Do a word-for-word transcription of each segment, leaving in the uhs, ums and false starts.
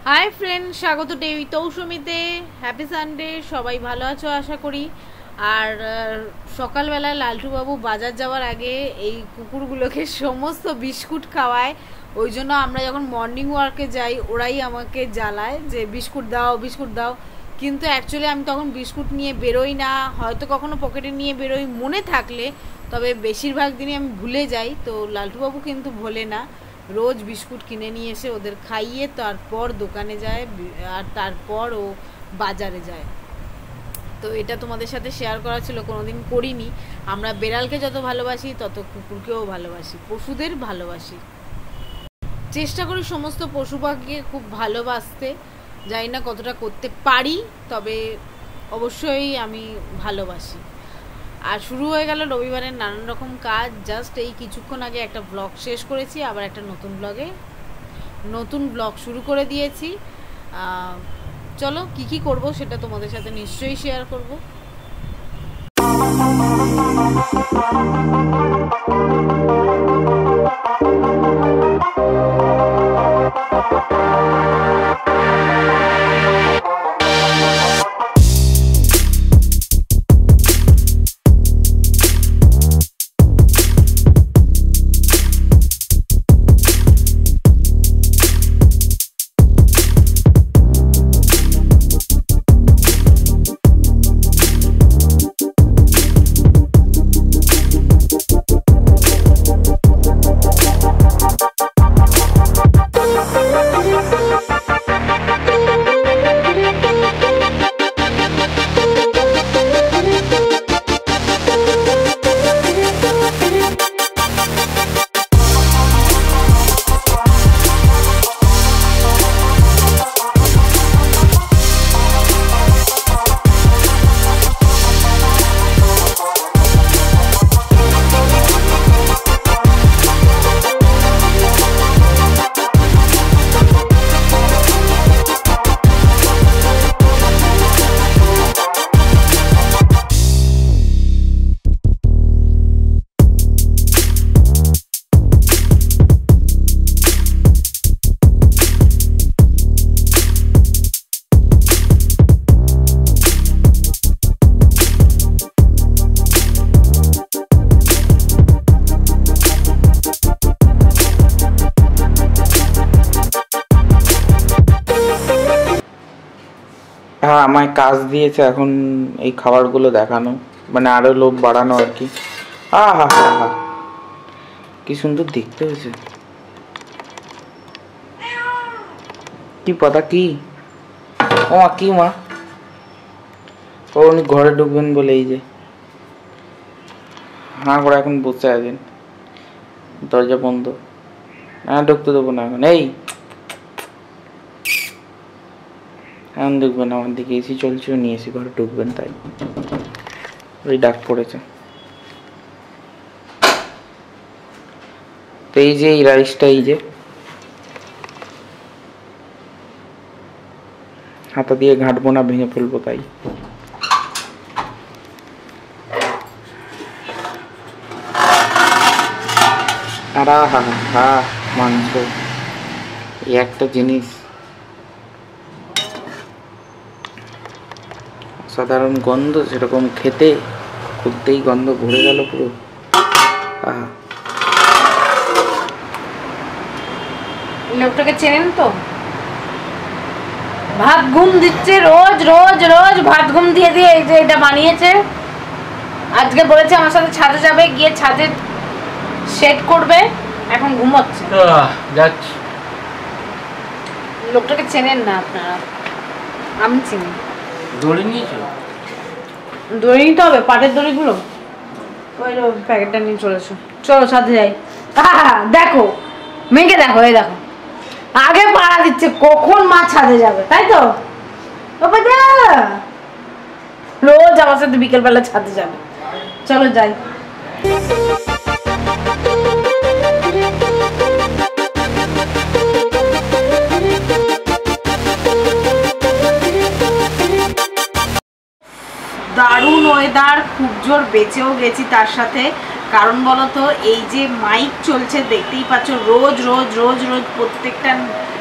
Hi friend, স্বাগত টেবি তৌসুমিতে। Happy Sunday. সবাই ভালো আছো আশা করি। আর সকালবেলা লালটুবাবু বাজার যাওয়ার আগে এই কুকুরগুলোকে সমস্ত বিস্কুট খাওয়ায়। ওই জন্য আমরা যখন মর্নিং ওয়ার্কে যাই ওরাই আমাকে জ্বালায় যে বিস্কুট দাও বিস্কুট দাও, কিন্তু অ্যাকচুয়ালি আমি তখন বিস্কুট নিয়ে বেরোই না, হয়তো কখনো পকেটে নিয়ে বেরোই মনে থাকলে, তবে বেশিরভাগ দিনই আমি ভুলে যাই। তো লালটুবাবু কিন্তু ভোলে না, রোজ বিস্কুট কিনে নিয়ে এসে ওদের খাইয়ে তারপর দোকানে যায় আর তারপর ও বাজারে যায়। তো এটা তোমাদের সাথে শেয়ার করা ছিল, কোনোদিন করিনি। আমরা বেড়ালকে যত ভালোবাসি তত কুকুরকেও ভালোবাসি, পশুদের ভালোবাসি, চেষ্টা করি সমস্ত পশু পাখিকে খুব ভালোবাসতে। জানি না কতটা করতে পারি, তবে অবশ্যই আমি ভালোবাসি। আর শুরু হয়ে গেল রবিবারের নানান রকম কাজ। জাস্ট এই কিছুক্ষণ আগে একটা ব্লগ শেষ করেছি, আবার একটা নতুন ব্লগে নতুন ব্লগ শুরু করে দিয়েছি। চলো কি কি করব সেটা তোমাদের সাথে নিশ্চয়ই শেয়ার করব। হ্যাঁ, আমায় কাজ দিয়েছে এখন এই খাবারগুলো দেখানো, মানে আরো লোভ বাড়ানো আর কি। হা হা হা হা, কি সুন্দর দেখতে হয়েছে। কি পাতা কি ও মা, কি মা? ও উনি ঘরে ঢুকবেন বলে এই যে হ্যাঁ করে এখন বসে আছেন, দরজা বন্ধ। হ্যাঁ ঢুকতে দেবো না এখন। এই এখন দেখবেন আমার দিকে, এসি চলছে, নিয়ে এসি ঘরে ঢুকবেন, তাই ওই ডাক পড়েছে। তো এই যে এই রাইসটা, এই যে হাতা দিয়ে ঘাঁটবো না, ভেঙে ফেলবো, তাই আর হা হা মাংস, এই একটা জিনিস সাধারণ গন্ধ, সেরকম খেতে খুলতেই গন্ধ ভরে গেল পুরো। আহা, লোকটাকে চেনেন তো? ভাত ঘুম দিচ্ছে রোজ রোজ রোজ, ভাত ঘুম দিয়ে দিয়ে এই যে এটা বানিয়েছে। আজকে বলেছে আমার সাথে ছাদে যাবে, গিয়ে ছাদে সেট করবে, এখন ঘুমোচ্ছে। যাচ্ছি। লোকটাকে চেনেন না আপনারা? আমি চিনি। দড়ি নিয়েছো? দড়ি নিতে হবে, পাটের দড়িগুলো। ওই প্যাকেটটা নিয়ে চলেছো, চলো ছাদে যাই। দেখো মেয়েকে, দেখো এই দেখো আগে পাড়া দিচ্ছে, কখন মা ছাদে যাবে, তাই তো? রোজ আমার সাথে বিকেল বেলা ছাদে যাবে, চলো যাই। দারুণ ওয়েদার, খুব জোর বেঁচেও গেছি তার সাথে। কারণ বলতো এই যে মাইক চলছে দেখতেই পাচ্ছ, রোজ রোজ রোজ রোজ প্রত্যেকটা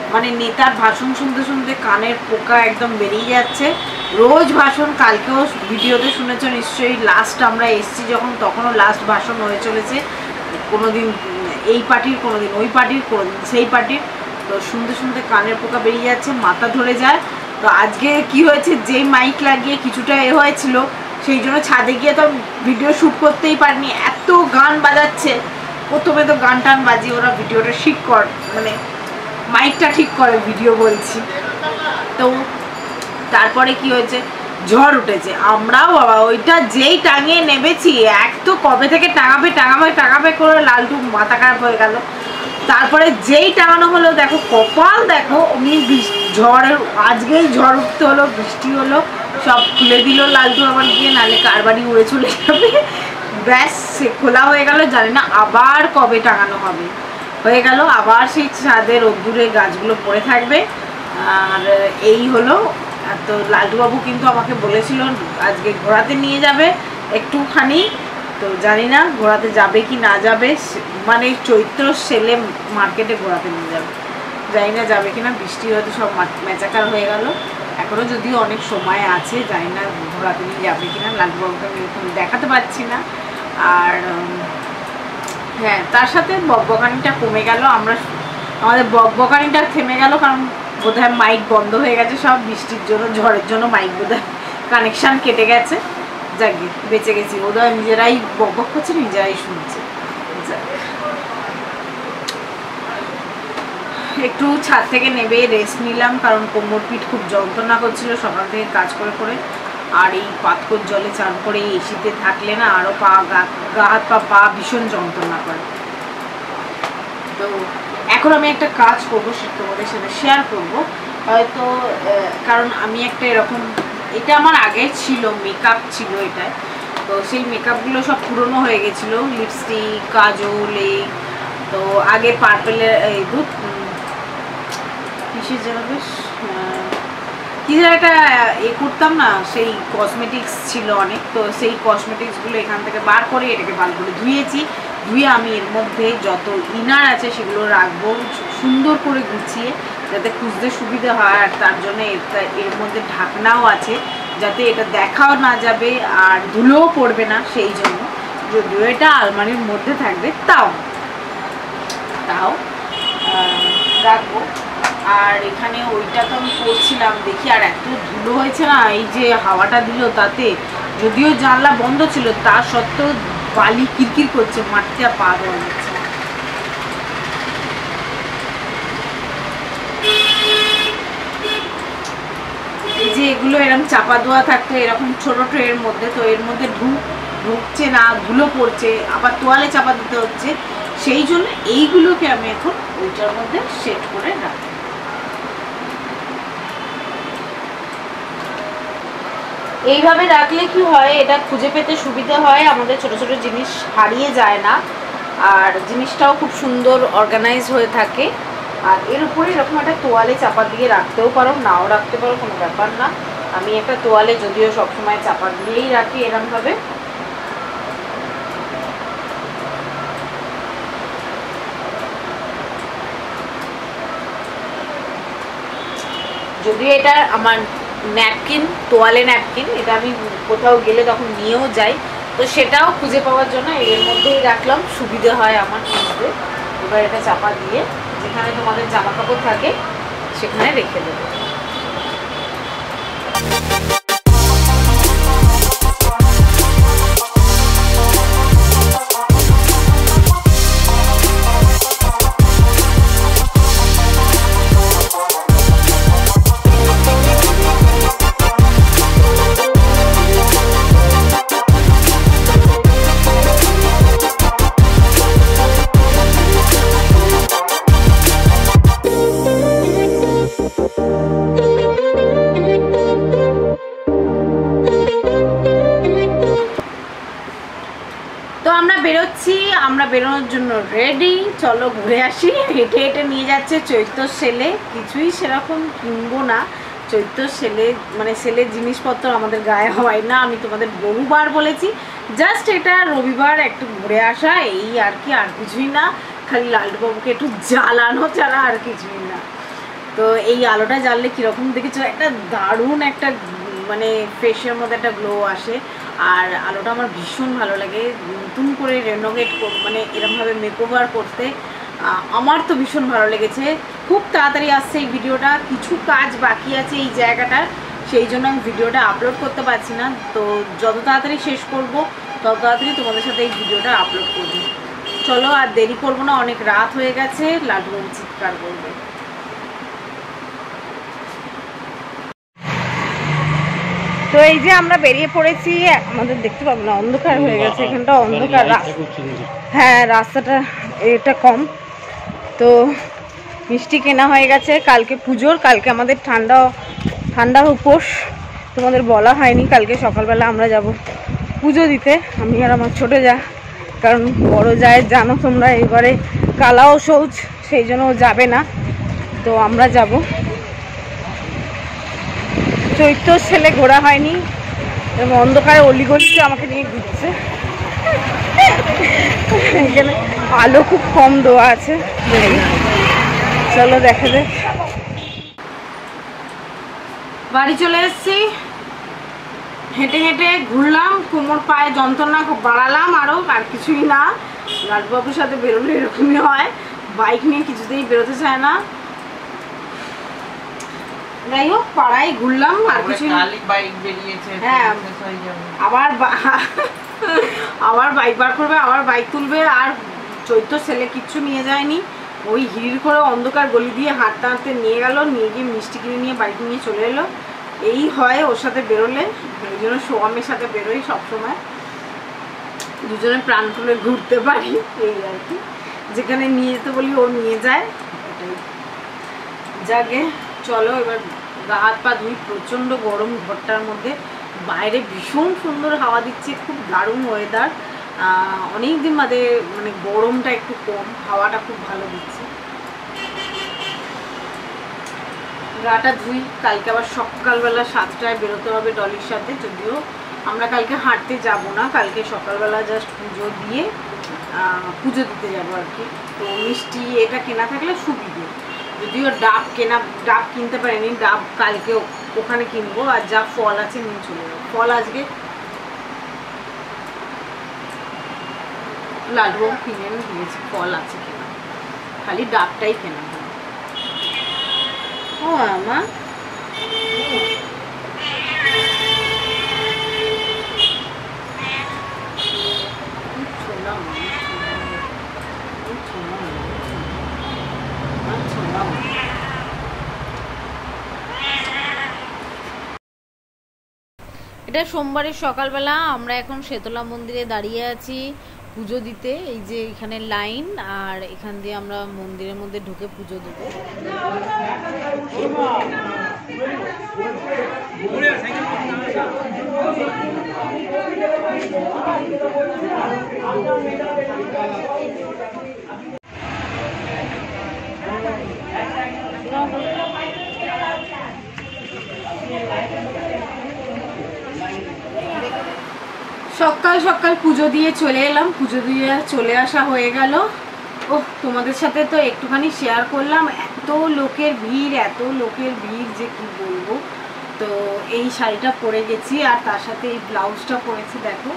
মানে নেতার ভাষণ শুনতে শুনতে কানের পোকা একদম বেরিয়ে যাচ্ছে। রোজ ভাষণ, কালকেও ভিডিওতে শুনেছ নিশ্চয়ই, লাস্ট আমরা এসছি যখন তখনও লাস্ট ভাষণ হয়ে চলেছে। কোনো দিন এই পার্টির, কোনো দিন ওই পার্টির, কোনো দিন সেই পার্টির। তো শুনতে শুনতে কানের পোকা বেরিয়ে যাচ্ছে, মাথা ধরে যায়। তো আজকে কি হয়েছে, যেই মাইক লাগিয়ে কিছুটা এ হয়েছিল, সেই জন্য ছাদে গিয়ে তো ভিডিও শ্যুট করতেই পারিনি, এত গান বাজাচ্ছে। প্রথমে তো গান টান বাজিয়ে ওরা ভিডিওটা ঠিক কর, মানে মাইকটা ঠিক করে ভিডিও বলছি। তো তারপরে কি হয়েছে, ঝড় উঠেছে। আমরাও বাবা ওইটা যেই টাঙিয়ে নেমেছি, এক তো কবে থেকে টাঙাবে টাঙাবে টাঙাবে করে লালটু মাথা খারাপ হয়ে গেল। তারপরে যেই টাঙানো হলো, দেখো কপাল দেখো, অমনি ঝড়ের, আজকেই ঝড় উঠতে হলো, বৃষ্টি হলো, সব খুলে দিল লালটু আবার গিয়ে, নাহলে কার বাড়ি উড়ে চলে যাবে। ব্যাস সে খোলা হয়ে গেল, জানি না আবার কবে টাঙানো হবে। হয়ে গেল আবার সেই ছাদের রোদ্দুরে গাছগুলো পড়ে থাকবে। আর এই হলো। তো লালটুবাবু কিন্তু আমাকে বলেছিল আজকে ঘোরাতে নিয়ে যাবে একটুখানি, তো জানি না ঘোরাতে যাবে কি না যাবে, মানে চৈত্র সেলে মার্কেটে ঘোরাতে নিয়ে যাবে, জানি না যাবে কিনা। বৃষ্টি হয়তো সব মেচাকার হয়ে গেল, এখনও যদিও অনেক সময় আছে, জানি না ঘোরাতে নিয়ে যাবে কিনা। লালটুবাবুকে আমি এখন দেখাতে পারছি না। আর হ্যাঁ, তার সাথে বকবকানিটা কমে গেল, আমরা আমাদের বকবকানিটা থেমে গেল, কারণ বোধহয় মাইক বন্ধ হয়ে গেছে সব, বৃষ্টির জন্য, ঝড়ের জন্য মাইক বোধহয় কানেকশান কেটে গেছে। যাকে বেঁচে গেছি, বোধহয় নিজেরাই বকবক করছে, নিজেরাই শুনছে। একটু ছাদ থেকে নেবে রেস্ট নিলাম, কারণ কোমর পিঠ খুব যন্ত্রণা করছিল সকাল থেকে কাজ করে করে। আর এই পাতকোর জলে চান করে এসিতে থাকলে না আরও পা গা গা হাত পা পা ভীষণ যন্ত্রণা করে। তো এখন আমি একটা কাজ করবো, সেটা তোমাদের সাথে শেয়ার করবো হয়তো, কারণ আমি একটা এরকম, এটা আমার আগে ছিল, মেকআপ ছিল এটা। তো সেই মেকআপগুলো সব পুরনো হয়ে গেছিলো, লিপস্টিক, কাজল, এই তো আগে পার্পেলের এই দুধ কিসের যেন বেশ কী যেন একটা এ করতাম না, সেই কসমেটিক্স ছিল অনেক। তো সেই কসমেটিক্সগুলো এখান থেকে বার করে এটাকে ভালো করে ধুয়েছি। ধুয়ে আমি এর মধ্যে যত ইনার আছে সেগুলো রাখবো সুন্দর করে গুছিয়ে, যাতে খুঁজতে সুবিধা হয়। আর তার জন্য এর মধ্যে ঢাকনাও আছে, যাতে এটা দেখাও না যাবে আর ধুলোও পড়বে না, সেই জন্য। যদিও এটা আলমারির মধ্যে থাকবে, তাও তাও রাখবো। আর এখানে ওইটা তো আমি করছিলাম, দেখি আর এত ধুলো হয়েছে না, এই যে হাওয়াটা দিল তাতে, যদিও জানলা বন্ধ ছিল তা সত্ত্বেও বালি কিরকির করছে, মাটিতে পা দেওয়া যাচ্ছে না। এই যে এগুলো এরকম চাপা দেওয়া থাকতো এরকম ছোট ট্রের মধ্যে, তো এর মধ্যে ঢুক ঢুকছে না, ধুলো পড়ছে, আবার তোয়ালে চাপা দিতে হচ্ছে, সেই জন্য এইগুলোকে আমি এখন ওইটার মধ্যে সেট করে রাখি। এইভাবে রাখলে কি হয়, এটা খুঁজে পেতে সুবিধা হয়, আমাদের ছোট ছোট জিনিস হারিয়ে যায় না, আর জিনিসটাও খুব সুন্দর অর্গানাইজ হয়ে থাকে। আর এর উপরে এরকম একটা তোয়ালে চাপা দিয়ে রাখতেও পারো, নাও রাখতে পারো, কোনো ব্যাপার না। আমি একটা তোয়ালে যদিও সবসময় চাপা দিয়েই রাখি এরকমভাবে। যদিও এটা আমার ন্যাপকিন, তোয়ালে ন্যাপকিন, এটা আমি কোথাও গেলে তখন নিয়েও যাই, তো সেটাও খুঁজে পাওয়ার জন্য এর মধ্যেই রাখলাম, সুবিধে হয় আমার খুঁজতে। এবার এটা চাপা দিয়ে যেখানে তোমাদের জামা কাপড় থাকে সেখানে রেখে দেবো। বেরোচ্ছি, আমরা বেরোনোর জন্য রেডি, চলো ঘুরে আসি। হেঁটে হেঁটে নিয়ে যাচ্ছে চৈত্র সেলে, কিছুই সেরকম কিনবো না। চৈত্র সেলে মানে সেলের জিনিসপত্র আমাদের গায়ে হয় না, আমি তোমাদের বহুবার বলেছি। জাস্ট এটা রবিবার একটু ঘুরে আসা, এই আর কি, আর কিছুই না, খালি লালটুবাবুকে একটু জ্বালানো ছাড়া আর কিছুই না। তো এই আলোটা জ্বাললে কীরকম দেখেছো, একটা দারুণ একটা মানে ফেসের মধ্যে একটা গ্লো আসে। আর আলোটা আমার ভীষণ ভালো লাগে, নতুন করে রেনোভেট মানে এরকমভাবে মেকওভার করতে আমার তো ভীষণ ভালো লেগেছে। খুব তাড়াতাড়ি আসছে এই ভিডিওটা, কিছু কাজ বাকি আছে এই জায়গাটার, সেই জন্য আমি ভিডিওটা আপলোড করতে পারছি না। তো যত তাড়াতাড়ি শেষ করব তত তাড়াতাড়ি তোমাদের সাথে এই ভিডিওটা আপলোড করব। চলো আর দেরি করবো না, অনেক রাত হয়ে গেছে, লাড্ডুবাবু চিৎকার করবে। তো এই যে আমরা বেরিয়ে পড়েছি, আমাদের দেখতে পাবো না, অন্ধকার হয়ে গেছে এখানটা, অন্ধকার। হ্যাঁ রাস্তাটা এটা কম। তো মিষ্টি কেনা হয়ে গেছে, কালকে পুজোর, কালকে আমাদের ঠান্ডা ঠান্ডা উপোস, তোমাদের বলা হয়নি। কালকে সকালবেলা আমরা যাব পুজো দিতে, আমি আর আমার ছোটো যা, কারণ বড় যায় জানো তোমরা এবারে কালাও শৌচ, সেই জন্য ও যাবে না, তো আমরা যাব। চৈত্র ছেলে ঘোরা হয়নি, এবং অন্ধকারে অলিগলিতে আমাকে নিয়ে ঘুরছে। এখানে আলো খুব কম দেওয়া আছে, চলো দেখা যাক। বাড়ি চলে এসেছি, হেঁটে হেঁটে ঘুরলাম, কোমর পায়ে যন্ত্রণা বাড়ালাম আরও, আর কিছুই না। লাড্ডুবাবুর সাথে বেরোলে এরকমই হয়, বাইক নিয়ে কিছুতেই বেরোতে চায় না। যাই হোক পাড়ায় ঘুরলাম আর কিছু। হ্যাঁ আবার আবার বাইক বার করবে, আবার বাইক তুলবে, আর চৈত্র ছেলে কিচ্ছু নিয়ে যায়নি, ওই হিড় করে অন্ধকার গলি দিয়ে হাঁটতে হাঁটতে নিয়ে গেল, নিয়ে গিয়ে মিষ্টি কিনে নিয়ে বাইক নিয়ে চলে এলো। এই হয় ওর সাথে বেরোলে, ওই জন্য সোয়ামের সাথে বেরোই সবসময়, দুজনে প্রাণ খুলে ঘুরতে পারি, এই আর কি। যেখানে নিয়ে যেতে বলি ও নিয়ে যায়, এটাই। যাকে চলো এবার গা হাত পা ধুই, প্রচণ্ড গরম ঘরটার মধ্যে, বাইরে ভীষণ সুন্দর হাওয়া দিচ্ছে, খুব দারুণ ওয়েদার। অনেক দিন বাদে মানে গরমটা একটু কম, হাওয়াটা খুব ভালো দিচ্ছে। গাটা ধুই, কালকে আবার সকালবেলা সাতটায় বেরোতে হবে ডলির সাথে, যদিও আমরা কালকে হাঁটতে যাব না, কালকে সকালবেলা জাস্ট পুজো দিয়ে পুজো দিতে যাবো আর কি। তো মিষ্টি এটা কেনা থাকলে সুবিধে, যদিও ডাব কেনা, ডাব কিনতে পারিনি, ডাব কালকে ওখানে কিনবো, আর যা ফল আছে নিয়ে চলে যাবো। ফল আজকে লাড্ডুবাবু কিনে এনে দিয়েছি, ফল আছে কেনা, খালি ডাবটাই কেনা হয়। ও আমা এটা সোমবারের সকালবেলা, আমরা এখন শেতলা মন্দিরে দাঁড়িয়ে আছি পুজো দিতে। এই যে এখানে লাইন, আর এখান দিয়ে আমরা মন্দিরের মধ্যে ঢুকে পুজো দেবো। সকাল সকাল পুজো দিয়ে চলে এলাম, পুজো দিয়ে চলে আসা হয়ে গেল। ও তোমাদের সাথে তো একটুখানি শেয়ার করলাম, এত লোকের ভিড়, এত লোকের ভিড় যে কি বলবো। তো এই শাড়িটা পরে গেছি, আর তার সাথে এই ব্লাউজটা পরেছি, দেখো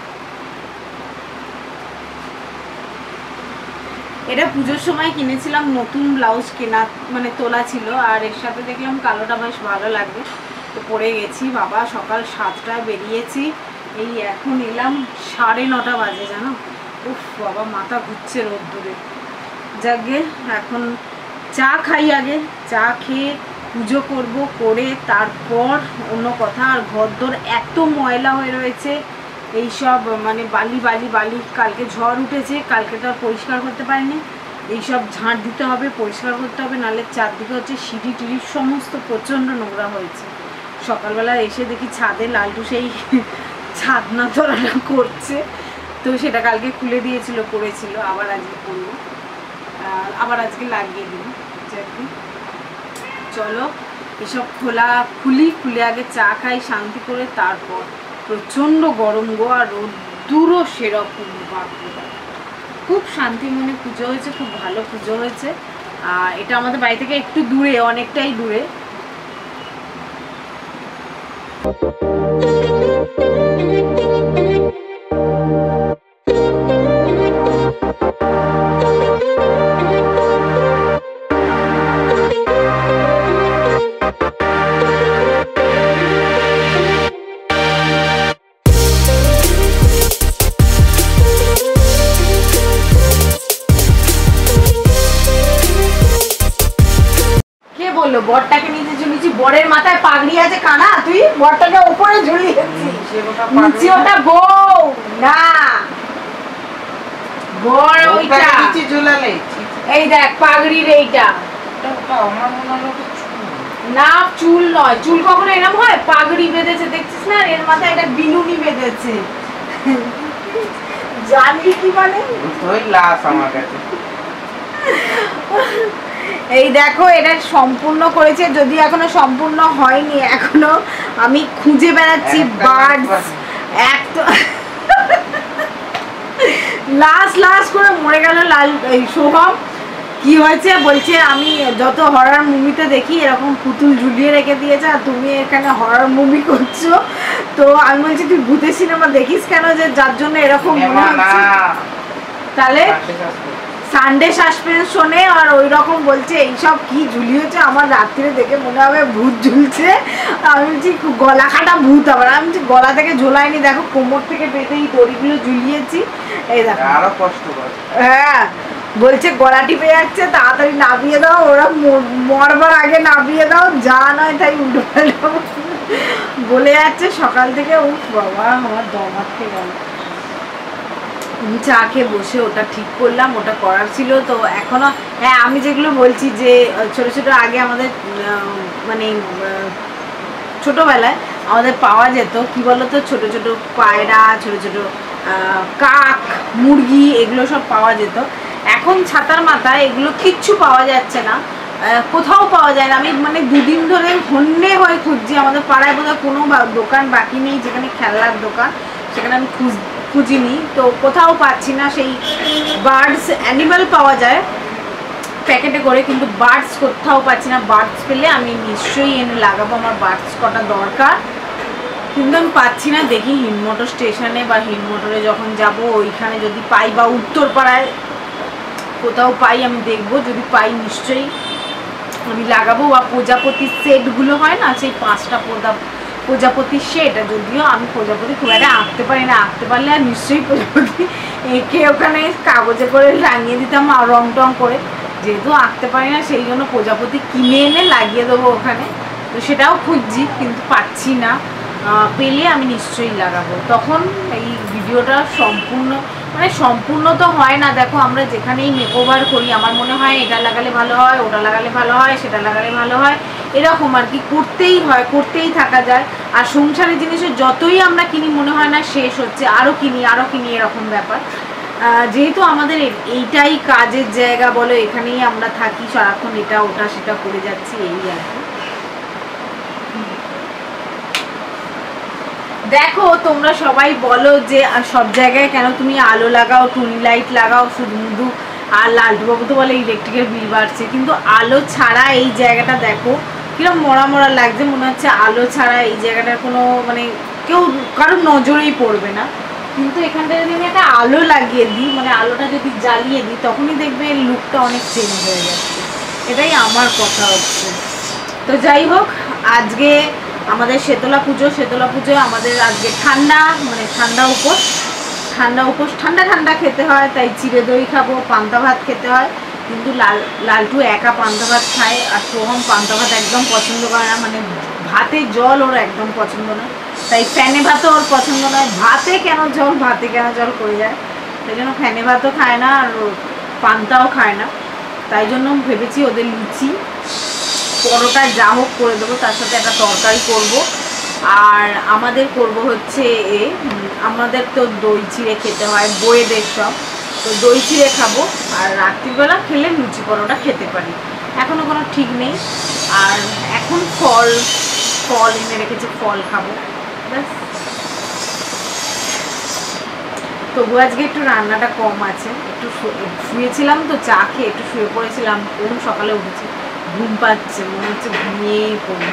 এটা পুজোর সময় কিনেছিলাম, নতুন ব্লাউজ কেনা মানে তোলা ছিল, আর এর সাথে দেখলাম কালোটা বেশ ভালো লাগবে, তো পরে গেছি। বাবা সকাল সাতটায় বেরিয়েছি, এই এখন এলাম সাড়ে নটা বাজে, জানো। উফ বাবা মাথা ঘুরছে রোদ্দুরে। যাকে এখন চা খাই, আগে চা খেয়ে পুজো করব, করে তারপর অন্য কথা। আর ঘরদোর এত ময়লা হয়ে রয়েছে, এইসব মানে বালি বালি বালি, কালকে ঝড় উঠেছে, কালকে তো আর পরিষ্কার করতে পারিনি, এইসব ঝাঁট দিতে হবে, পরিষ্কার করতে হবে, নাহলে চারদিকে হচ্ছে সিঁড়ি টিড়ি সমস্ত প্রচণ্ড নোংরা হয়েছে। সকালবেলা এসে দেখি ছাদে লালটু সেই ছাদনা তোলাটা করছে, তো সেটা কালকে খুলে দিয়েছিল, করেছিল, আবার আজকে করলো, আবার আজকে লাগিয়ে দিল। চলো এসব খোলা খুলি, খুলে আগে চা খাই শান্তি করে, তারপর প্রচণ্ড গরম গো, আর রোদ্দুরও সেরকম, বাপরে খুব শান্তি মনে পুজো হয়েছে, খুব ভালো পুজো হয়েছে। আর এটা আমাদের বাড়ি থেকে একটু দূরে, অনেকটাই দূরে। বরটাকে নিচে ঝুলিয়েছি, বরের মাথায় পাগড়ি আছে কানা, তুই বরটাকে উপরে ঝুলিয়েছিস, নিচে ওটা বউ না, বর ওইটা নিচে ঝুলালে। এই দেখ পাগড়ির এইটা, না চুল নয়, চুল কখনো এরকম হয়? পাগড়ি বেঁধেছে দেখছিস না, এর মাথায় একটা বিনুনি বেঁধেছে। জানি কি মানে ওই লাশ আমার কাছে। এই দেখো এটা সম্পূর্ণ করেছে, যদি এখনো সম্পূর্ণ হয়নি, এখনো আমি খুঁজে বেড়াচ্ছি বার্ডস। এক তো লাস্ট লাস্ট করে মরে গেল লাল সোহম। কি হয়েছে বলছে, আমি যত হরর মুভিতে দেখি এরকম পুতুল ঝুলিয়ে রেখে দিয়েছে, আর তুমি এখানে হরর মুভি করছো। তো আমি বলছি তুই ভূতের সিনেমা দেখিস কেন, যে যার জন্য এরকম মনে হচ্ছে? তাহলে সানডে সাসপেন্স শোনে আর ওই রকম বলছে এইসব কি ঝুলিয়েছে, আমার রাত্রিরে দেখে মনে হবে ভূত ঝুলছে। আমি বলছি গলা কাটা ভূত, আবার আমি বলছি গলা থেকে ঝোলাইনি, দেখো কোমর থেকে বেঁধে এই দড়িগুলো ঝুলিয়েছি। এই দেখো আরো কষ্ট করে, হ্যাঁ বলছে গলা টিপে যাচ্ছে, তাড়াতাড়ি নামিয়ে দাও, ওরা মরবার আগে নামিয়ে দাও, যা নয় তাই উল্টো পাল্টা বলে যাচ্ছে সকাল থেকে। উফ বাবা আমার দম আটকে গেল। চা খেয়ে বসে ওটা ঠিক করলাম, ওটা করার ছিল তো এখনো। হ্যাঁ আমি যেগুলো বলছি যে ছোট ছোট আগে আমাদের মানে ছোটবেলায় আমাদের পাওয়া যেত কি বলতো, ছোট ছোট পায়রা, ছোট ছোট কাক, মুরগি, এগুলো সব পাওয়া যেত। এখন ছাতার মাথায় এগুলো কিচ্ছু পাওয়া যাচ্ছে না, কোথাও পাওয়া যায় না। আমি মানে দুদিন ধরে হন্যে হয়ে খুঁজছি, আমাদের পাড়ায় বোধহয় কোনো দোকান বাকি নেই যেখানে খেলনার দোকান, সেখানে আমি খুঁজ খুঁজিনি তো কোথাও পাচ্ছি না। সেই বার্ডস অ্যানিমাল পাওয়া যায় প্যাকেটে করে, কিন্তু বার্ডস কোথাও পাচ্ছি না। বার্ডস পেলে আমি নিশ্চয়ই এনে লাগাবো, আমার বার্ডস কটা দরকার, কিন্তু আমি পাচ্ছি না। দেখি হিমমোটর স্টেশনে বা হিমমোটরে যখন যাব ওইখানে যদি পাই, বা উত্তরপাড়ায় কোথাও পাই আমি দেখবো, যদি পাই নিশ্চয়ই আমি লাগাবো। বা প্রজাপতির সেটগুলো হয় না, সেই পাঁচটা প্রজা প্রজাপতির সেট, যদিও আমি প্রজাপতি খুব একটা আঁকতে পারি না, আঁকতে পারলে আর নিশ্চয়ই প্রজাপতি এঁকে ওখানে কাগজে করে টাঙিয়ে দিতাম রং টং করে, যেহেতু আঁকতে পারি না সেই জন্য প্রজাপতি কিনে এনে লাগিয়ে দেবো ওখানে। তো সেটাও খুঁজছি কিন্তু পাচ্ছি না, পেলে আমি নিশ্চয়ই লাগাবো। তখন এই ভিডিওটা সম্পূর্ণ, মানে সম্পূর্ণ তো হয় না, দেখো আমরা যেখানেই মেকওভার করি আমার মনে হয় এটা লাগালে ভালো হয়, ওটা লাগালে ভালো হয়, সেটা লাগালে ভালো হয়, এরকম আর কি করতেই হয়, করতেই থাকা যায়। আর সংসারের জিনিসের যতই আমরা কিনি মনে হয় না শেষ হচ্ছে, আরও কিনি আরও কিনি এরকম ব্যাপার। যেহেতু আমাদের এইটাই কাজের জায়গা বলো, এখানেই আমরা থাকি সারাক্ষণ, এটা ওটা সেটা করে যাচ্ছি, এই আর কি। দেখো তোমরা সবাই বলো যে সব জায়গায় কেন তুমি আলো লাগাও, টুনি লাইট লাগাও শুধু শুধু, আর লালটুবাবু তো বলে ইলেকট্রিকের বিল বাড়ছে, কিন্তু আলো ছাড়া এই জায়গাটা দেখো কিরকম মরা মরা লাগছে, মনে হচ্ছে আলো ছাড়া এই জায়গাটার কোনো মানে কেউ কারোর নজরেই পড়বে না। কিন্তু এখানটা যদি আমি একটা আলো লাগিয়ে দিই, মানে আলোটা যদি জ্বালিয়ে দিই, তখনই দেখবে লুকটা অনেক চেঞ্জ হয়ে যাচ্ছে, এটাই আমার কথা হচ্ছে। তো যাই হোক, আজকে আমাদের শীতলা পুজো, শীতলা পুজোয় আমাদের আজকে ঠান্ডা, মানে ঠান্ডা উপোস, ঠান্ডা উপোস ঠান্ডা ঠান্ডা খেতে হয়, তাই চিড়ে দই খাবো, পান্তা ভাত খেতে হয়। কিন্তু লাল লালটু একা পান্তা ভাত খায়, আর সোহম পান্তা ভাত একদম পছন্দ করে না, মানে ভাতে জল ওর একদম পছন্দ নয়, তাই ফ্যানে ভাতও ওর পছন্দ নয়। ভাতে কেন জল, ভাতে কেন জল করে যায়, সেই জন্য ফ্যানে ভাতও খায় না আর পান্তাও খায় না। তাই জন্য ভেবেছি ওদের লুচি পরোটা যা হোক করে দেবো, তার সাথে একটা তরকারি করব। আর আমাদের করব হচ্ছে এ, আমাদের তো দই চিড়ে খেতে হয় বইয়েদের সব, তো দই চিড়ে খাবো, আর রাত্রিবেলা খেলে লুচি পরোটা খেতে পারি, এখনও কোনো ঠিক নেই। আর এখন ফল ফল এনে রেখেছে, ফল খাবো ব্যাস। তবু আজকে একটু রান্নাটা কম আছে, একটু শুয়েছিলাম তো, চা খেয়ে একটু শুয়ে পড়েছিলাম, কোন সকালে উঠেছি, ঘুম পাচ্ছে, মনে হচ্ছে ঘুমিয়েই পড়ি।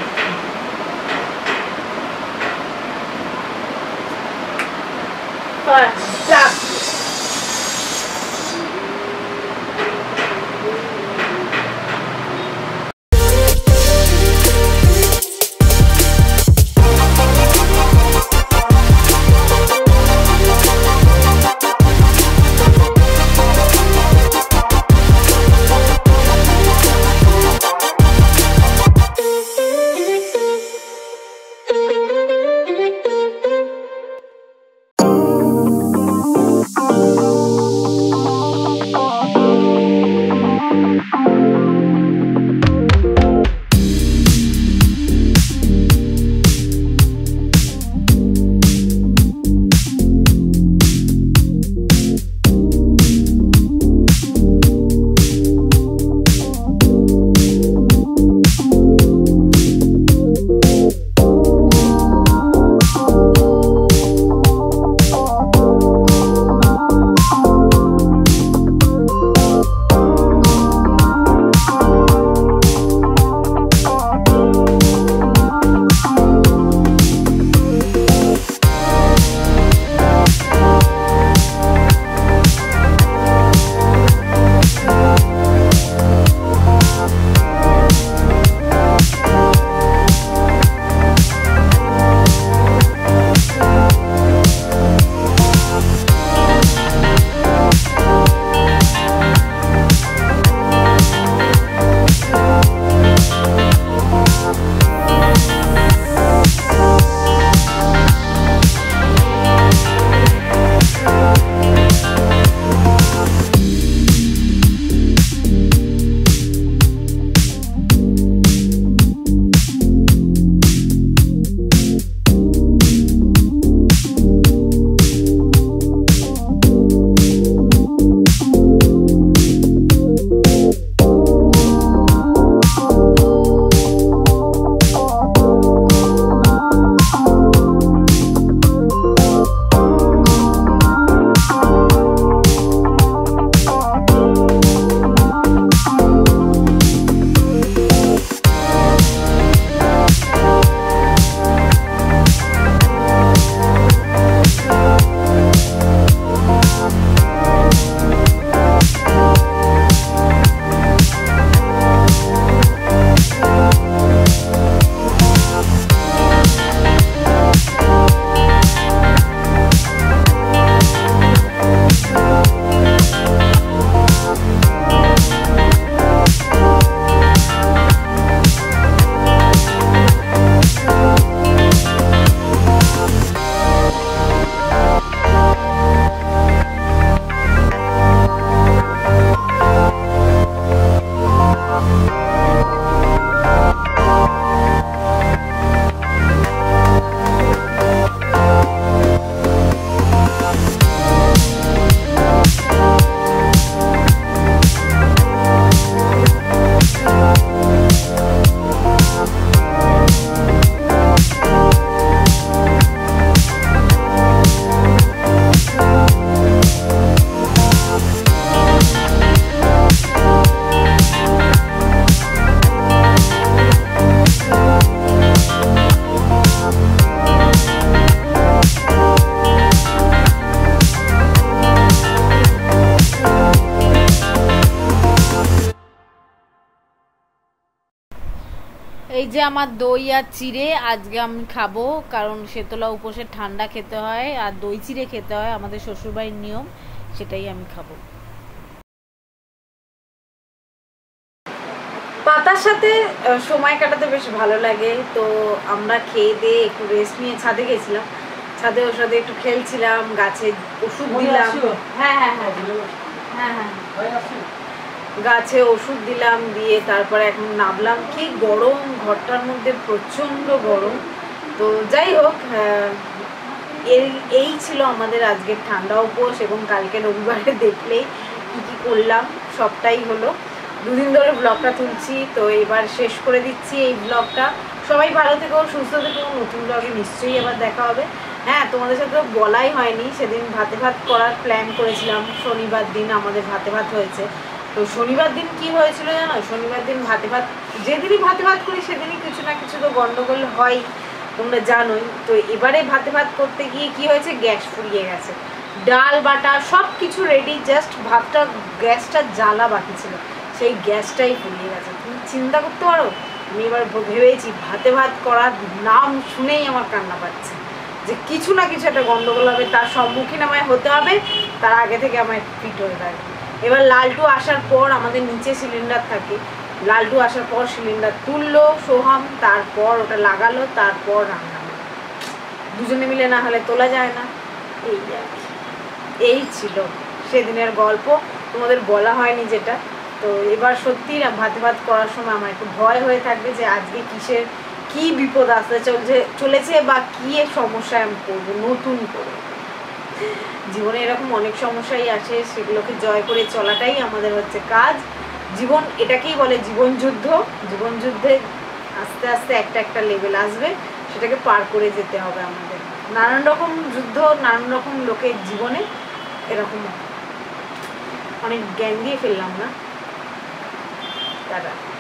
এই যে আমার দই আর চিড়ে আজকে আমি খাবো, কারণ শেতলা উপোসে ঠান্ডা খেতে হয় আর দই চিড়ে খেতে হয়, আমাদের শ্বশুরবাড়ির নিয়ম, সেটাই আমি খাবো। পাতার সাথে সময় কাটাতে বেশ ভালো লাগে, তো আমরা খেয়ে দিয়ে একটু রেস্ট নিয়ে ছাদে গেছিলাম, ছাদে ওর সাথে একটু খেলছিলাম, গাছে ওষুধ দিলাম। হ্যাঁ হ্যাঁ হ্যাঁ হ্যাঁ হ্যাঁ গাছে ওষুধ দিলাম, দিয়ে তারপরে এখন নামলাম। কি গরম, ঘরটার মধ্যে প্রচণ্ড গরম। তো যাই হোক, এই ছিল আমাদের আজকের ঠান্ডা উপোস, এবং কালকে রবিবারে দেখলেই কী কী করলাম সবটাই হলো। দুদিন ধরে ব্লগটা তুলছি, তো এবার শেষ করে দিচ্ছি এই ব্লগটা। সবাই ভালো থেকো, সুস্থ থেকো, নতুন ব্লগে নিশ্চয়ই আবার দেখা হবে। হ্যাঁ, তোমাদের সাথে বলাই হয়নি, সেদিন ভাতে ভাত করার প্ল্যান করেছিলাম, শনিবার দিন আমাদের ভাতে ভাত হয়েছে। তো শনিবার দিন কি হয়েছিল জানো, শনিবার দিন ভাতে ভাত যেদিনই ভাতে ভাত করি সেদিনই কিছু না কিছু তো গন্ডগোল হয়, তোমরা জানোই। তো এবারে ভাতে ভাত করতে গিয়ে কি হয়েছে, গ্যাস ফুরিয়ে গেছে, ডাল বাটা সব কিছু রেডি, জাস্ট ভাতটা গ্যাসটা জ্বালা বাকি ছিল, সেই গ্যাসটাই ফুরিয়ে গেছে। তুমি চিন্তা করতে পারো, আমি এবার ভেবেছি ভাতে ভাত করার নাম শুনেই আমার কান্না পাচ্ছে, যে কিছু না কিছু একটা গন্ডগোল হবে, তার সম্মুখীন আমায় হতে হবে, তার আগে থেকে আমায় ফিট হয়ে থাকবে। এবার লালটু আসার পর আমাদের নিচে সিলিন্ডার থাকে, লালটু আসার পর সিলিন্ডার তুললো সোহাম, তারপর ওটা লাগালো, তারপর রান্না হলো। দুজনে মিলে না হলে তোলা যায় না। এই আর কি, এই ছিল সেদিনের গল্প, তোমাদের বলা হয়নি যেটা। তো এবার সত্যি ভাতে ভাত করার সময় আমার একটু ভয় হয়ে থাকবে যে আজকে কিসের কি বিপদ আসতে চলছে চলেছে বা কি সমস্যায় আমি পড়বো নতুন করে। জীবনে এরকম অনেক সমস্যাই আসে, সেগুলোকে জয় করে চলাটাই আমাদের হচ্ছে কাজ। জীবন এটাকেই বলে জীবন যুদ্ধ। জীবন যুদ্ধে আস্তে আস্তে একটা একটা লেভেল আসবে, সেটাকে পার করে যেতে হবে আমাদের। নানান রকম যুদ্ধ, নানান রকম লোকের জীবনে এরকম। অনেক জ্ঞান দিয়ে ফেললাম না, দাদা।